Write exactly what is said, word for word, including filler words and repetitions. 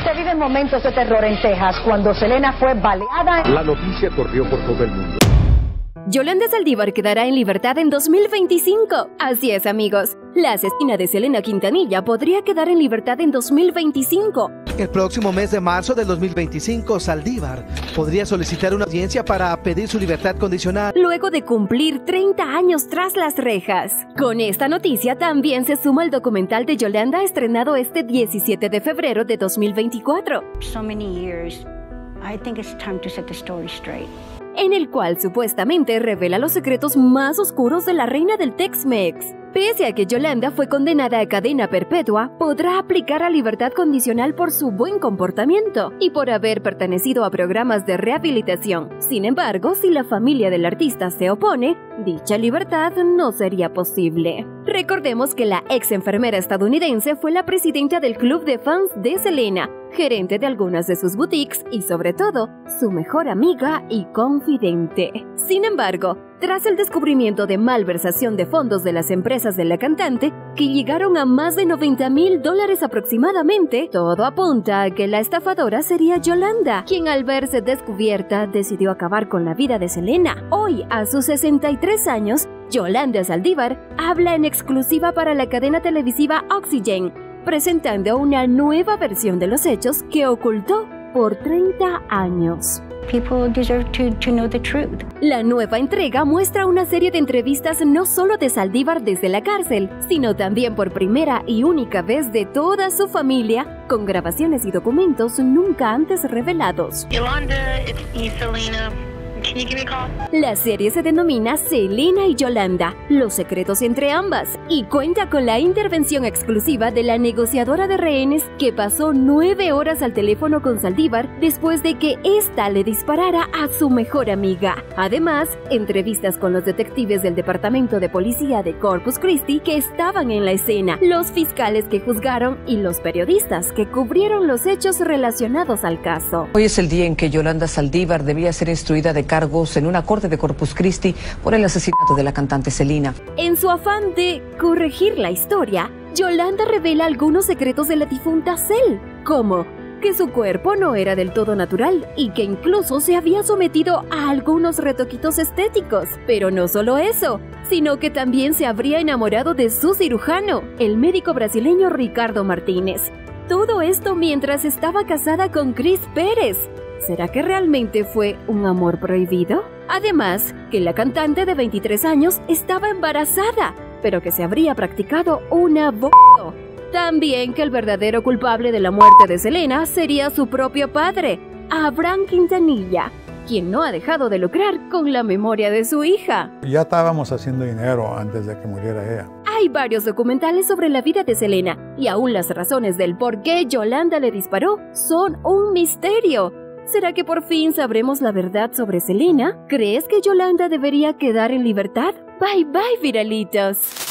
Se viven momentos de terror en Texas cuando Selena fue baleada. La noticia corrió por todo el mundo. Yolanda Saldívar quedará en libertad en dos mil veinticinco. Así es, amigos. La asesina de Selena Quintanilla podría quedar en libertad en dos mil veinticinco. El próximo mes de marzo del dos mil veinticinco, Saldívar podría solicitar una audiencia para pedir su libertad condicional, luego de cumplir treinta años tras las rejas. Con esta noticia también se suma el documental de Yolanda estrenado este diecisiete de febrero de dos mil veinticuatro. So many years, I think it's time to set the story straight. En el cual supuestamente revela los secretos más oscuros de la reina del Tex-Mex. Pese a que Yolanda fue condenada a cadena perpetua, podrá aplicar a libertad condicional por su buen comportamiento y por haber pertenecido a programas de rehabilitación. Sin embargo, si la familia del artista se opone, dicha libertad no sería posible. Recordemos que la ex enfermera estadounidense fue la presidenta del club de fans de Selena, gerente de algunas de sus boutiques y, sobre todo, su mejor amiga y confidente. Sin embargo, tras el descubrimiento de malversación de fondos de las empresas de la cantante, que llegaron a más de noventa mil dólares aproximadamente, todo apunta a que la estafadora sería Yolanda, quien al verse descubierta decidió acabar con la vida de Selena. Hoy, a sus sesenta y tres años, Yolanda Saldívar habla en exclusiva para la cadena televisiva Oxygen, presentando una nueva versión de los hechos que ocultó por treinta años. People deserve to, to know the truth. La nueva entrega muestra una serie de entrevistas no solo de Saldívar desde la cárcel, sino también por primera y única vez de toda su familia, con grabaciones y documentos nunca antes revelados. Yolanda, it's me, Selena. Can you give me a call? La serie se denomina Selena y Yolanda, los secretos entre ambas, y cuenta con la intervención exclusiva de la negociadora de rehenes que pasó nueve horas al teléfono con Saldívar después de que ésta le disparara a su mejor amiga. Además, entrevistas con los detectives del Departamento de Policía de Corpus Christi que estaban en la escena, los fiscales que juzgaron y los periodistas que cubrieron los hechos relacionados al caso. Hoy es el día en que Yolanda Saldívar debía ser instruida de cargos en una corte de Corpus Christi por el asesinato de la cantante Selena. En su afán de corregir la historia, Yolanda revela algunos secretos de la difunta Cel, como que su cuerpo no era del todo natural y que incluso se había sometido a algunos retoquitos estéticos. Pero no solo eso, sino que también se habría enamorado de su cirujano, el médico brasileño Ricardo Martínez. Todo esto mientras estaba casada con Chris Pérez. ¿Será que realmente fue un amor prohibido? Además, que la cantante de veintitrés años estaba embarazada, pero que se habría practicado un aborto. También que el verdadero culpable de la muerte de Selena sería su propio padre, Abraham Quintanilla, quien no ha dejado de lucrar con la memoria de su hija. Ya estábamos haciendo dinero antes de que muriera ella. Hay varios documentales sobre la vida de Selena, y aún las razones del por qué Yolanda le disparó son un misterio. ¿Será que por fin sabremos la verdad sobre Selena? ¿Crees que Yolanda debería quedar en libertad? Bye bye, viralitos.